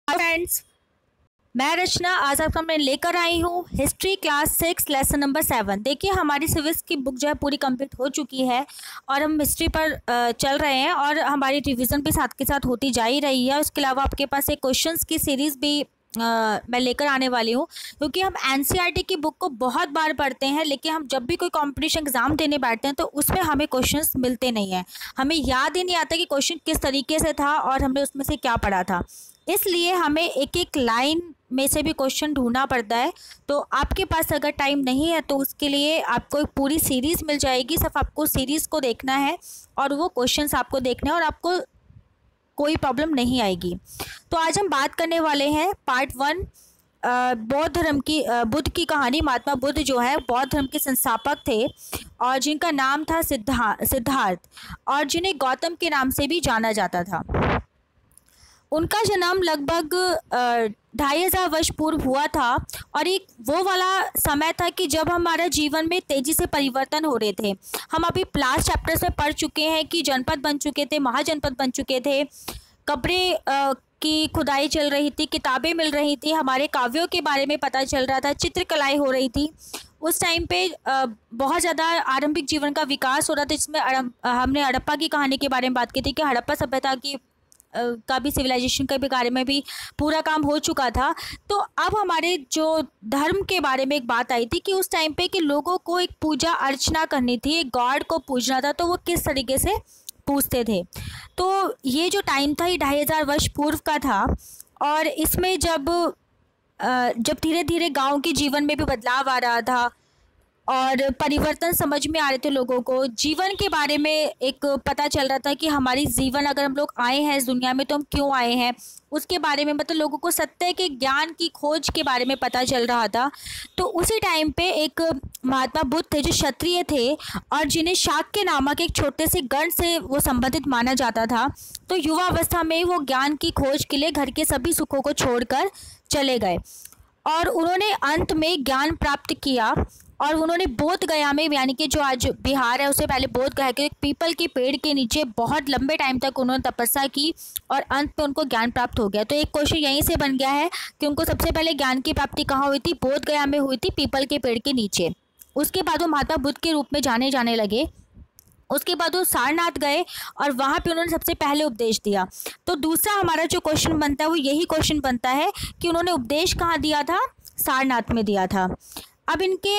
Friends, मैं रचना आज आपका मैं लेकर आई हूँ हिस्ट्री क्लास 6 लेसन नंबर 7। देखिए, हमारी सिविक्स की बुक जो है पूरी कंप्लीट हो चुकी है और हम हिस्ट्री पर चल रहे हैं और हमारी रिवीजन भी साथ के साथ होती जा ही रही है। उसके अलावा आपके पास एक क्वेश्चंस की सीरीज़ भी मैं लेकर आने वाली हूँ, क्योंकि हम एनसीईआरटी की बुक को बहुत बार पढ़ते हैं, लेकिन हम जब भी कोई कंपटीशन एग्जाम देने बैठते हैं तो उसमें हमें क्वेश्चंस मिलते नहीं हैं। हमें याद ही नहीं आता कि क्वेश्चन किस तरीके से था और हमने उसमें से क्या पढ़ा था। इसलिए हमें एक एक लाइन में से भी क्वेश्चन ढूंढना पड़ता है। तो आपके पास अगर टाइम नहीं है तो उसके लिए आपको एक पूरी सीरीज़ मिल जाएगी। सिर्फ आपको सीरीज़ को देखना है और वो क्वेश्चंस आपको देखने हैं और आपको कोई प्रॉब्लम नहीं आएगी। तो आज हम बात करने वाले हैं पार्ट 1 बौद्ध धर्म की बुद्ध की कहानी। महात्मा बुद्ध जो है बौद्ध धर्म के संस्थापक थे और जिनका नाम था सिद्धार्थ और जिन्हें गौतम के नाम से भी जाना जाता था। उनका जन्म लगभग 2500 वर्ष पूर्व हुआ था और एक वो वाला समय था कि जब हमारा जीवन में तेज़ी से परिवर्तन हो रहे थे। हम अभी लास्ट चैप्टर्स में पढ़ चुके हैं कि जनपद बन चुके थे, महाजनपद बन चुके थे, कब्रें की खुदाई चल रही थी, किताबें मिल रही थी, हमारे काव्यों के बारे में पता चल रहा था, चित्रकलाएँ हो रही थी। उस टाइम पे बहुत ज़्यादा आरंभिक जीवन का विकास हो रहा था, जिसमें हमने हड़प्पा की कहानी के बारे में बात की थी कि हड़प्पा सभ्यता की का भी सिविलाइजेशन के भी बारे में भी पूरा काम हो चुका था। तो अब हमारे जो धर्म के बारे में एक बात आई थी कि उस टाइम पे कि लोगों को एक पूजा अर्चना करनी थी, एक गॉड को पूजना था, तो वो किस तरीके से पूछते थे। तो ये जो टाइम था ये 2500 वर्ष पूर्व का था और इसमें जब धीरे धीरे गाँव के जीवन में भी बदलाव आ रहा था और परिवर्तन समझ में आ रहे थे, लोगों को जीवन के बारे में एक पता चल रहा था कि हमारी जीवन अगर हम लोग आए हैं इस दुनिया में तो हम क्यों आए हैं, उसके बारे में मतलब लोगों को सत्य के ज्ञान की खोज के बारे में पता चल रहा था। तो उसी टाइम पे एक महात्मा बुद्ध थे जो क्षत्रिय थे और जिन्हें शाक्य नामक एक छोटे से गण से वो संबंधित माना जाता था। तो युवा अवस्था में वो ज्ञान की खोज के लिए घर के सभी सुखों को छोड़कर चले गए और उन्होंने अंत में ज्ञान प्राप्त किया और उन्होंने बोध गया में, यानी कि जो आज बिहार है उससे पहले बोध गया के एक पीपल के पेड़ के नीचे बहुत लंबे टाइम तक उन्होंने तपस्या की और अंत में उनको ज्ञान प्राप्त हो गया। तो एक क्वेश्चन यहीं से बन गया है कि उनको सबसे पहले ज्ञान की प्राप्ति कहाँ हुई थी? बोध गया में हुई थी, पीपल के पेड़ के नीचे। उसके बाद वो महात्मा बुद्ध के रूप में जाने लगे। उसके बाद वो सारनाथ गए और वहाँ पे उन्होंने सबसे पहले उपदेश दिया। तो दूसरा हमारा जो क्वेश्चन बनता है वो यही क्वेश्चन बनता है कि उन्होंने उपदेश कहाँ दिया था? सारनाथ में दिया था। अब इनके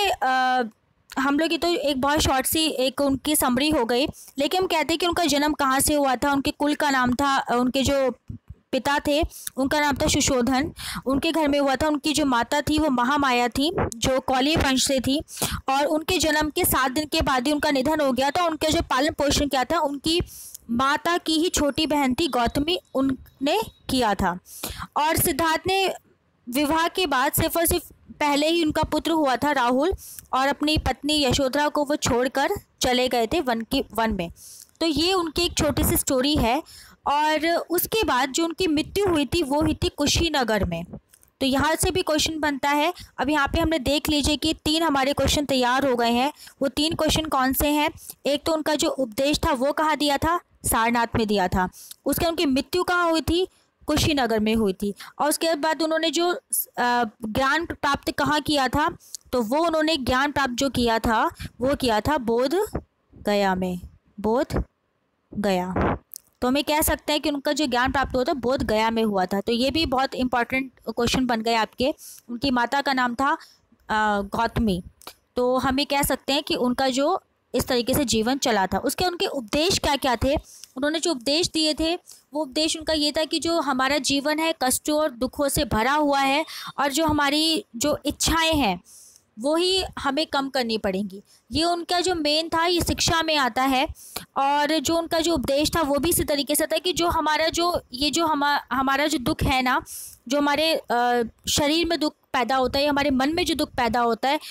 हम लोग ये तो एक बहुत शॉर्ट सी एक उनकी समरी हो गई, लेकिन हम कहते हैं कि उनका जन्म कहाँ से हुआ था। उनके कुल का नाम था, उनके जो पिता थे उनका नाम था सुशोधन, उनके घर में हुआ था। उनकी जो माता थी वो महामाया थी जो कौलिय वंश से थी और उनके जन्म के 7 दिन के बाद ही उनका निधन हो गया था। उनका जो पालन पोषण किया था उनकी माता की ही छोटी बहन थी गौतमी, उनने किया था। और सिद्धार्थ ने विवाह के बाद सिर्फ और सिर्फ पहले ही उनका पुत्र हुआ था राहुल और अपनी पत्नी यशोधरा को वो छोड़कर चले गए थे वन में। तो ये उनकी एक छोटी सी स्टोरी है। और उसके बाद जो उनकी मृत्यु हुई थी वो हुई थी कुशीनगर में। तो यहाँ से भी क्वेश्चन बनता है। अब यहाँ पे हमने देख लीजिए कि 3 हमारे क्वेश्चन तैयार हो गए हैं। वो 3 क्वेश्चन कौन से हैं? एक तो उनका जो उपदेश था वो कहाँ दिया था? सारनाथ में दिया था। उसके उनकी मृत्यु कहाँ हुई थी? कुशीनगर में हुई थी। और उसके बाद उन्होंने जो ज्ञान प्राप्त कहाँ किया था? तो वो उन्होंने ज्ञान प्राप्त जो किया था वो किया था बोध गया में। बोध गया, तो हमें कह सकते हैं कि उनका जो ज्ञान प्राप्त हुआ था बोध गया में हुआ था। तो ये भी बहुत इंपॉर्टेंट क्वेश्चन बन गए आपके। उनकी माता का नाम था गौतमी। तो हमें कह सकते हैं कि उनका जो इस तरीके से जीवन चला था। उसके उनके उपदेश क्या क्या थे? उन्होंने जो उपदेश दिए थे वो उपदेश उनका ये था कि जो हमारा जीवन है कष्टों और दुखों से भरा हुआ है और जो हमारी जो इच्छाएं हैं वो ही हमें कम करनी पड़ेंगी। ये उनका जो मेन था, ये शिक्षा में आता है। और जो उनका जो उपदेश था वो भी इसी तरीके से था कि जो हमारा जो ये जो हमारा जो दुख है ना, जो हमारे शरीर में दुख पैदा होता है, हमारे मन में जो दुख पैदा होता है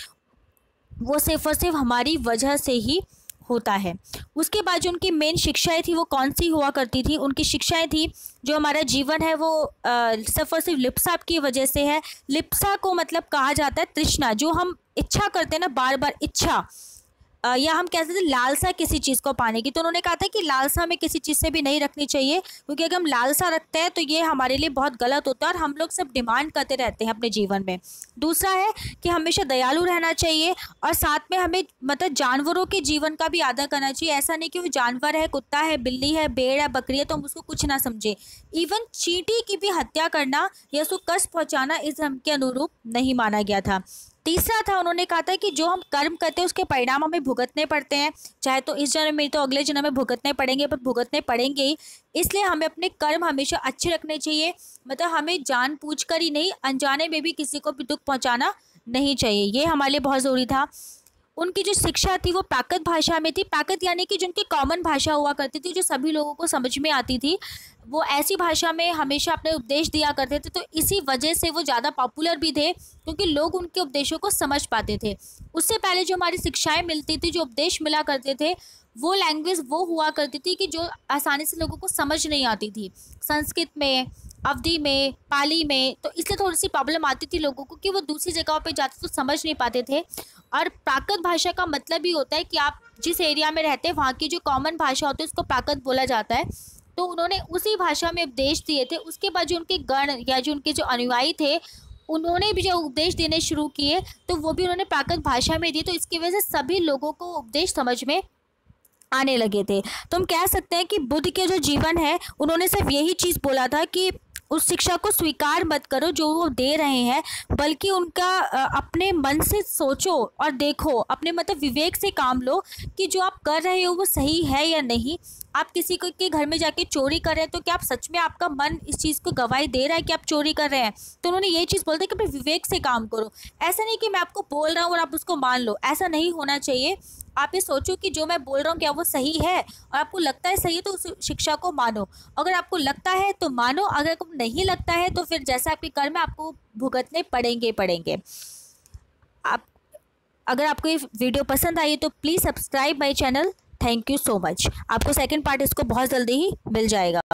वो सिर्फ और सिर्फ हमारी वजह से ही होता है। उसके बाद जो उनकी मेन शिक्षाएं थी वो कौन सी हुआ करती थी? उनकी शिक्षाएं थी जो हमारा जीवन है वो सिर्फ और सिर्फ लिप्सा की वजह से है। लिप्सा को मतलब कहा जाता है तृष्णा, जो हम इच्छा करते हैं ना, बार बार इच्छा, या हम कह सकते हैं लालसा किसी चीज़ को पाने की। तो उन्होंने कहा था कि लालसा हमें किसी चीज़ से भी नहीं रखनी चाहिए, क्योंकि अगर हम लालसा रखते हैं तो ये हमारे लिए बहुत गलत होता है और हम लोग सब डिमांड करते रहते हैं अपने जीवन में। दूसरा है कि हमेशा दयालु रहना चाहिए और साथ में हमें मतलब जानवरों के जीवन का भी आदर करना चाहिए। ऐसा नहीं कि वो जानवर है, कुत्ता है, बिल्ली है, भेड़ है, बकरी है तो हम उसको कुछ ना समझे। इवन चींटी की भी हत्या करना या उसको कष्ट पहुंचाना इस धर्म के अनुरूप नहीं माना गया था। तीसरा था, उन्होंने कहा था कि जो हम कर्म करते हैं उसके परिणाम हमें भुगतने पड़ते हैं, चाहे तो इस जन्म में तो अगले जन्म में भुगतने पड़ेंगे, पर भुगतने पड़ेंगे ही। इसलिए हमें अपने कर्म हमेशा अच्छे रखने चाहिए, मतलब हमें जानबूझकर ही नहीं, अनजाने में भी किसी को भी दुख पहुंचाना नहीं चाहिए। ये हमारे लिए बहुत ज़रूरी था। उनकी जो शिक्षा थी वो प्राकृत भाषा में थी। प्राकृत यानी कि जिनकी कॉमन भाषा हुआ करती थी, जो सभी लोगों को समझ में आती थी, वो ऐसी भाषा में हमेशा अपने उपदेश दिया करते थे। तो इसी वजह से वो ज़्यादा पॉपुलर भी थे, क्योंकि लोग उनके उपदेशों को समझ पाते थे। उससे पहले जो हमारी शिक्षाएं मिलती थी, जो उपदेश मिला करते थे, वो लैंग्वेज वो हुआ करती थी कि जो आसानी से लोगों को समझ नहीं आती थी। संस्कृत में, अवधी में, पाली में, तो इसलिए थोड़ी सी प्रॉब्लम आती थी लोगों को कि वो दूसरी जगहों पे जाते तो समझ नहीं पाते थे। और प्राकृत भाषा का मतलब ही होता है कि आप जिस एरिया में रहते हैं वहाँ की जो कॉमन भाषा होती है उसको प्राकृत बोला जाता है। तो उन्होंने उसी भाषा में उपदेश दिए थे। उसके बाद जो उनके गण या जो उनके जो अनुयायी थे, उन्होंने भी जो उपदेश देने शुरू किए तो वो भी उन्होंने प्राकृत भाषा में दिए। तो इसकी वजह से सभी लोगों को उपदेश समझ में आने लगे थे। तो हम कह सकते हैं कि बुद्ध के जो जीवन है, उन्होंने सिर्फ यही चीज़ बोला था कि उस शिक्षा को स्वीकार मत करो जो वो दे रहे हैं, बल्कि उनका अपने मन से सोचो और देखो, अपने मतलब विवेक से काम लो कि जो आप कर रहे हो वो सही है या नहीं। आप किसी को के घर में जाके चोरी कर रहे हैं तो क्या आप सच में, आपका मन इस चीज़ को गवाही दे रहा है कि आप चोरी कर रहे हैं? तो उन्होंने ये चीज़ बोलते कि अपने विवेक से काम करो। ऐसा नहीं कि मैं आपको बोल रहा हूँ और आप उसको मान लो, ऐसा नहीं होना चाहिए। आप ये सोचो कि जो मैं बोल रहा हूँ क्या वो सही है, और आपको लगता है सही है तो उस शिक्षा को मानो। अगर आपको लगता है तो मानो, अगर आपको नहीं लगता है तो फिर जैसा आपके कर्म है आपको भुगतने पड़ेंगे। आप अगर आपको ये वीडियो पसंद आई तो please subscribe my channel. Thank you so much. आपको सेकंड पार्ट इसको बहुत जल्दी ही मिल जाएगा।